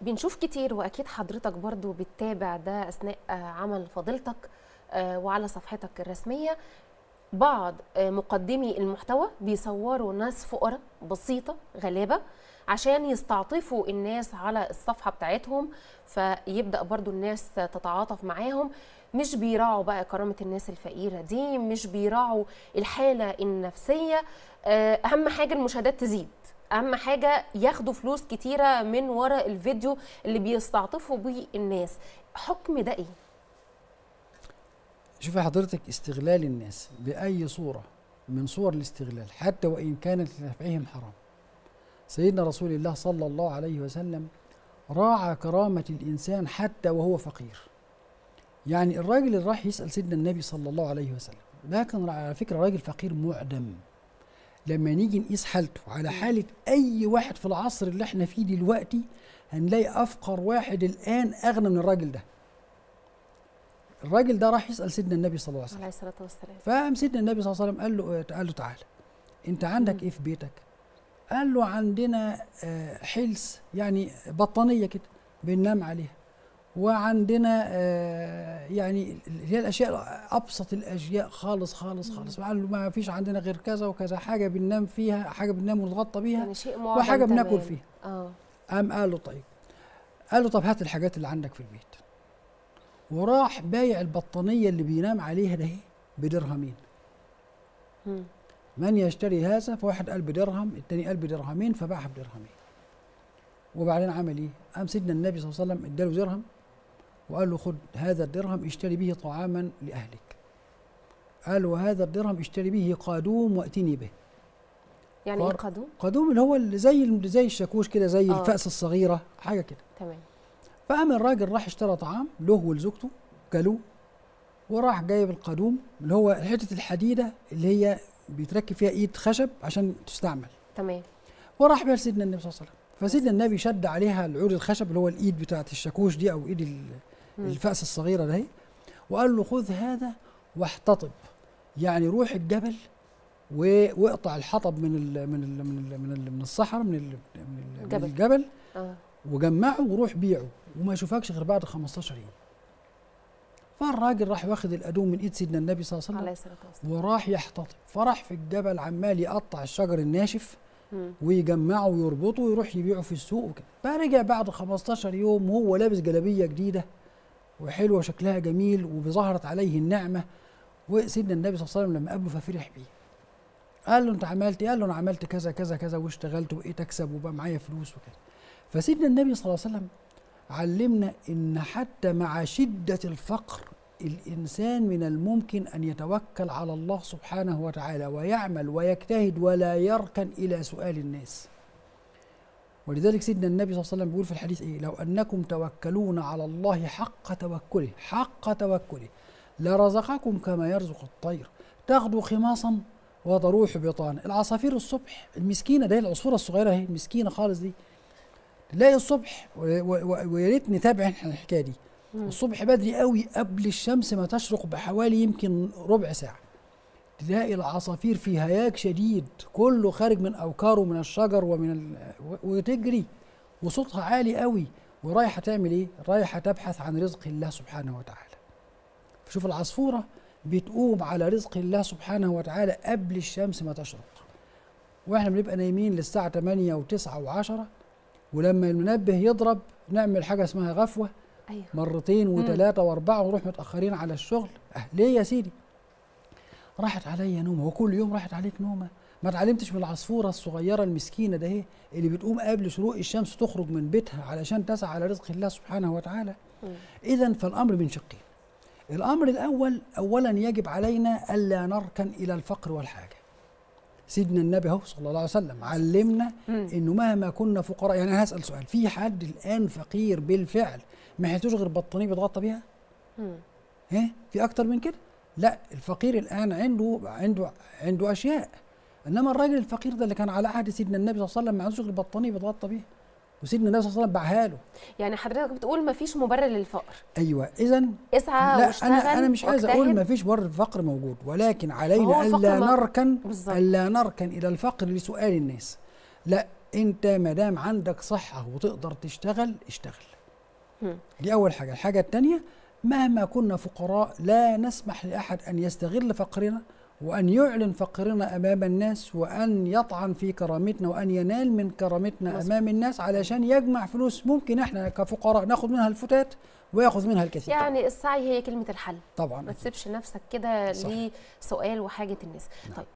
بنشوف كتير، واكيد حضرتك برضو بتتابع ده اثناء عمل فضيلتك وعلى صفحتك الرسميه، بعض مقدمي المحتوى بيصوروا ناس فقراء بسيطه غلابه عشان يستعطفوا الناس على الصفحه بتاعتهم، فيبدا برضو الناس تتعاطف معاهم. مش بيراعوا بقى كرامه الناس الفقيره دي، مش بيراعوا الحاله النفسيه. اهم حاجه المشاهدات تزيد، اهم حاجه ياخدوا فلوس كتيره من وراء الفيديو اللي بيستعطفوا بيه الناس. حكم ده ايه؟ شوفي حضرتك، استغلال الناس بأي صورة من صور الاستغلال حتى وإن كانت لنفعهم حرام. سيدنا رسول الله صلى الله عليه وسلم راعى كرامة الإنسان حتى وهو فقير. يعني الراجل اللي راح يسأل سيدنا النبي صلى الله عليه وسلم ده كان على فكرة راجل فقير معدم. لما نيجي نقيس حالته على حالة أي واحد في العصر اللي احنا فيه دلوقتي هنلاقي أفقر واحد الآن أغنى من الراجل ده. الراجل ده راح يسأل سيدنا النبي صلى الله عليه وسلم عليه الصلاه والسلام. فقام سيدنا النبي صلى الله عليه وسلم قال له تعالى، أنت عندك إيه في بيتك؟ قال له عندنا حلس، يعني بطانية كده بننام عليها، وعندنا يعني هي الاشياء ابسط الاشياء خالص خالص خالص. قال له ما فيش عندنا غير كذا وكذا، حاجه بننام فيها، حاجه بننام ونتغطى بيها، يعني شيء معظم وحاجه بناكل تمام. فيها. قام قال له طيب، قال له طب هات الحاجات اللي عندك في البيت، وراح بايع البطانيه اللي بينام عليها ده بدرهمين. من يشتري هذا؟ فواحد قال بدرهم، الثاني قال بدرهمين، فباعها بدرهمين. وبعدين عمل ايه؟ قام سيدنا النبي صلى الله عليه وسلم اداله درهم وقال له خد هذا الدرهم اشتري به طعاما لأهلك. قال وهذا الدرهم اشتري به قادوم واتني به. يعني ايه قادوم؟ قادوم اللي هو زي الشاكوش كده، زي الفأس الصغيرة، حاجة كده. تمام. فقام الراجل راح اشترى طعام له ولزوجته كلوه، وراح جايب القادوم اللي هو حتة الحديدة اللي هي بيتركب فيها ايد خشب عشان تستعمل. تمام. وراح بيها لسيدنا النبي صلى الله عليه وسلم، فسيدنا النبي شد عليها العود الخشب اللي هو الايد بتاعت الشاكوش دي او ايد الفأس الصغيرة ده، وقال له خذ هذا واحتطب، يعني روح الجبل واقطع الحطب من الصحراء، من الجبل وجمعه وروح بيعه وما يشوفكش غير بعد 15 يوم. فالراجل راح واخد القدوم من ايد سيدنا النبي صلى الله عليه وسلم وراح يحتطب، فراح في الجبل عمال يقطع الشجر الناشف ويجمعه ويربطه ويروح يبيعه في السوق وكده. فرجع بعد 15 يوم وهو لابس جلابيه جديده وحلوه شكلها جميل وبظهرت عليه النعمه. وسيدنا النبي صلى الله عليه وسلم لما قابله ففرح بيه، قال له انت عملت ايه؟ قال له انا عملت كذا كذا كذا واشتغلت وبقيت اكسب وبقى معايا فلوس وكده. فسيدنا النبي صلى الله عليه وسلم علمنا ان حتى مع شده الفقر الانسان من الممكن ان يتوكل على الله سبحانه وتعالى ويعمل ويجتهد ولا يركن الى سؤال الناس. ولذلك سيدنا النبي صلى الله عليه وسلم بيقول في الحديث ايه؟ لو انكم توكلون على الله حق توكله لرزقكم كما يرزق الطير تغدو خماصا وتروح بطانا. العصافير الصبح المسكينه ده، العصفوره الصغيره اهي المسكينه خالص دي، تلاقي الصبح ويا ريت نتابع احنا الحكايه دي الصبح بدري قوي قبل الشمس ما تشرق بحوالي يمكن ربع ساعه، تلاقي العصافير في هياج شديد كله خارج من اوكاره من الشجر وتجري وصوتها عالي قوي، ورايحه تعمل ايه؟ رايحه تبحث عن رزق الله سبحانه وتعالى. فشوف العصفوره بتقوم على رزق الله سبحانه وتعالى قبل الشمس ما تشرق، واحنا بنبقى نايمين للساعه 8 و9 و10، ولما المنبه يضرب نعمل حاجه اسمها غفوه. أيوه. مرتين وثلاثه واربعه ونروح متاخرين على الشغل. ليه يا سيدي؟ راحت عليا نومه، وكل يوم راحت عليك نومه. ما اتعلمتش من العصفوره الصغيره المسكينه ده اهي اللي بتقوم قبل شروق الشمس تخرج من بيتها علشان تسعى على رزق الله سبحانه وتعالى. اذا فالامر من شقين. الامر الاول اولا يجب علينا الا نركن الى الفقر والحاجه. سيدنا النبي اهو صلى الله عليه وسلم علمنا انه مهما كنا فقراء، يعني انا هسال سؤال، في حد الان فقير بالفعل ما يحتاجش غير بطانيه بيتغطى بيها؟ في اكتر من كده؟ لا، الفقير الان عنده اشياء، انما الراجل الفقير ده اللي كان على عهد سيدنا النبي صلى الله عليه وسلم ما عندوش غير بطانيه بيتغطى بيها، وسيدنا النبي صلى الله عليه وسلم باعها له. يعني حضرتك بتقول ما فيش مبرر للفقر. ايوه، اذا اسعى واشتغل. انا مش عايز اقول ما فيش مبرر للفقر، موجود، ولكن علينا الا نركن الى الفقر لسؤال الناس. لا، انت ما دام عندك صحه وتقدر تشتغل اشتغل. دي اول حاجه. الحاجه الثانيه، مهما كنا فقراء لا نسمح لاحد ان يستغل فقرنا وان يعلن فقرنا امام الناس وان يطعن في كرامتنا وان ينال من كرامتنا امام الناس علشان يجمع فلوس ممكن احنا كفقراء ناخد منها الفتات وياخذ منها الكثير. يعني السعي هي كلمه الحل طبعا ما تسيبش نفسك كده لسؤال وحاجه الناس. طيب